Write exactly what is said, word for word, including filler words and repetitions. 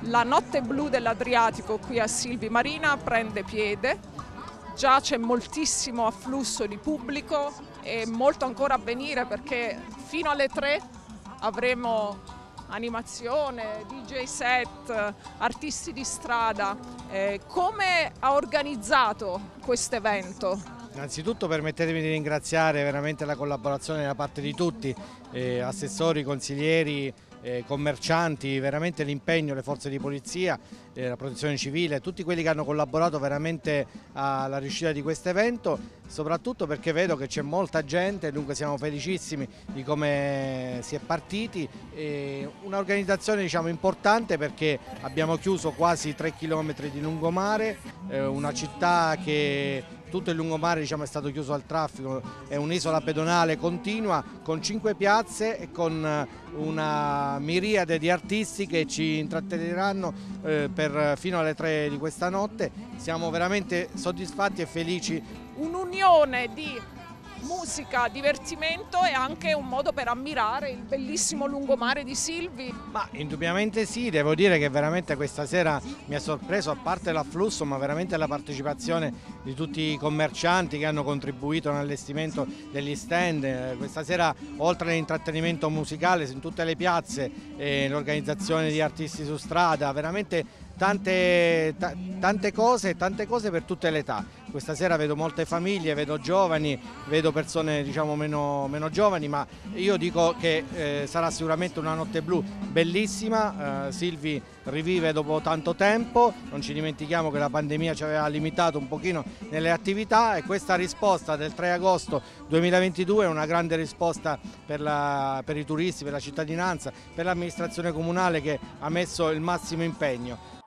La notte blu dell'Adriatico qui a Silvi Marina prende piede, già c'è moltissimo afflusso di pubblico e molto ancora a venire perché fino alle tre avremo animazione, D J set, artisti di strada. Eh, come ha organizzato questo evento? Innanzitutto permettetemi di ringraziare veramente la collaborazione da parte di tutti, eh, assessori, consiglieri, eh, commercianti, veramente l'impegno, le forze di polizia, eh, la protezione civile, tutti quelli che hanno collaborato veramente alla riuscita di questo evento, soprattutto perché vedo che c'è molta gente, dunque siamo felicissimi di come si è partiti. Un'organizzazione diciamo importante perché abbiamo chiuso quasi tre chilometri di lungomare, eh, una città che tutto il lungomare diciamo, è stato chiuso al traffico, è un'isola pedonale continua con cinque piazze e con una miriade di artisti che ci intratteneranno eh, per, fino alle tre di questa notte. Siamo veramente soddisfatti e felici. Un'unione di musica, divertimento e anche un modo per ammirare il bellissimo lungomare di Silvi. Ma indubbiamente sì, devo dire che veramente questa sera mi ha sorpreso, a parte l'afflusso, ma veramente la partecipazione di tutti i commercianti che hanno contribuito all'allestimento degli stand. Questa sera, oltre all'intrattenimento musicale in tutte le piazze, eh, l'organizzazione di artisti su strada, veramente Tante, tante cose, tante cose per tutte le età. Questa sera vedo molte famiglie, vedo giovani, vedo persone diciamo meno, meno giovani, ma io dico che eh, sarà sicuramente una notte blu bellissima. eh, Silvi rivive dopo tanto tempo, non ci dimentichiamo che la pandemia ci aveva limitato un pochino nelle attività e questa risposta del tre agosto duemilaventidue è una grande risposta per, la, per i turisti, per la cittadinanza, per l'amministrazione comunale che ha messo il massimo impegno.